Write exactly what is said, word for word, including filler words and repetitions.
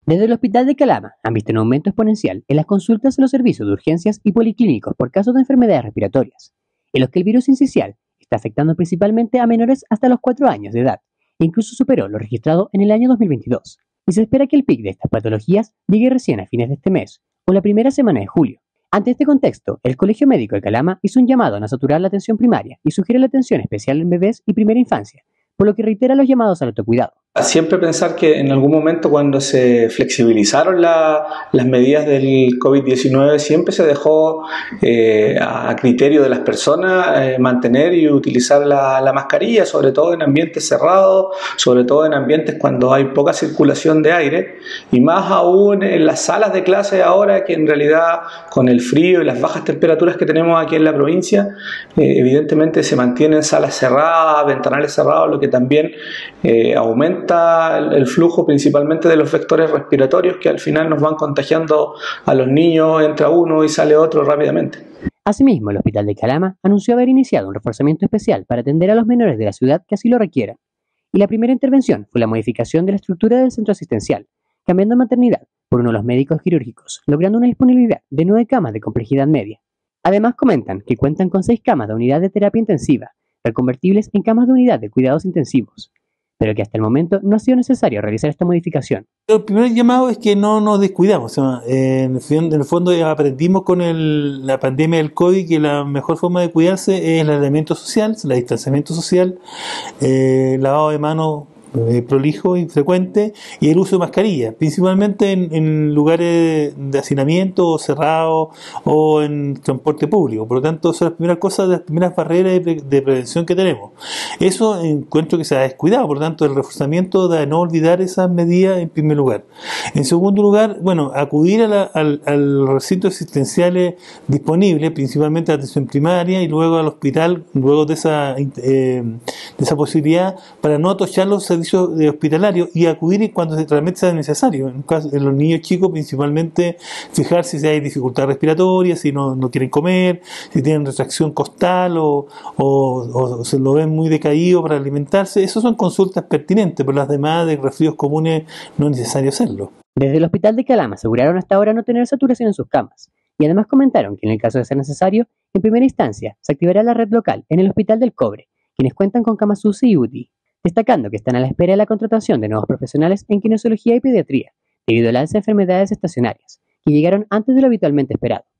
Desde el Hospital de Calama han visto un aumento exponencial en las consultas a los servicios de urgencias y policlínicos por casos de enfermedades respiratorias, en los que el virus incisional está afectando principalmente a menores hasta los cuatro años de edad, e incluso superó lo registrado en el año dos mil veintidós. Y se espera que el pic de estas patologías llegue recién a fines de este mes o la primera semana de julio. Ante este contexto, el Colegio Médico de Calama hizo un llamado a no saturar la atención primaria y sugiere la atención especial en bebés y primera infancia, por lo que reitera los llamados al autocuidado. Siempre pensar que en algún momento cuando se flexibilizaron la, las medidas del COVID diecinueve siempre se dejó eh, a criterio de las personas eh, mantener y utilizar la, la mascarilla, sobre todo en ambientes cerrados, sobre todo en ambientes cuando hay poca circulación de aire, y más aún en las salas de clase ahora, que en realidad con el frío y las bajas temperaturas que tenemos aquí en la provincia, eh, evidentemente se mantienen salas cerradas, ventanales cerrados, lo que también eh, aumenta el flujo principalmente de los vectores respiratorios que al final nos van contagiando a los niños, entra uno y sale otro rápidamente. Asimismo, el Hospital de Calama anunció haber iniciado un reforzamiento especial para atender a los menores de la ciudad que así lo requieran. Y la primera intervención fue la modificación de la estructura del centro asistencial, cambiando maternidad por uno de los médicos quirúrgicos, logrando una disponibilidad de nueve camas de complejidad media. Además comentan que cuentan con seis camas de unidad de terapia intensiva, reconvertibles en camas de unidad de cuidados intensivos, pero que hasta el momento no ha sido necesario realizar esta modificación. El primer llamado es que no nos descuidamos. O sea, en, el, en el fondo aprendimos con el, la pandemia del COVID que la mejor forma de cuidarse es el aislamiento social, el distanciamiento social, eh, lavado de manos eh, prolijo y frecuente, y el uso de mascarilla, principalmente en, en lugares de hacinamiento cerrados o en transporte público. Por lo tanto, son las primeras cosas, las primeras barreras de, pre, de prevención que tenemos. Eso encuentro que se ha descuidado, por lo tanto, el reforzamiento de no olvidar esas medidas en primer lugar. En segundo lugar, bueno, acudir a, la, al, al recintos asistenciales disponibles, principalmente a la atención primaria y luego al hospital, luego de esa, eh, de esa posibilidad, para no atochar los servicios hospitalarios y acudir cuando realmente sea necesario. En, caso, en los niños chicos, principalmente, fijarse si hay dificultad respiratoria, si no, no quieren comer, si tienen retracción costal o, o, o se lo ven muy decaído para alimentarse. Esas son consultas pertinentes, pero las demás de resfríos comunes no es necesario hacerlo. Desde el Hospital de Calama aseguraron hasta ahora no tener saturación en sus camas y además comentaron que en el caso de ser necesario, en primera instancia se activará la red local en el Hospital del Cobre, quienes cuentan con camas U C I y U T I, destacando que están a la espera de la contratación de nuevos profesionales en kinesiología y pediatría, debido al alza de enfermedades estacionarias, que llegaron antes de lo habitualmente esperado.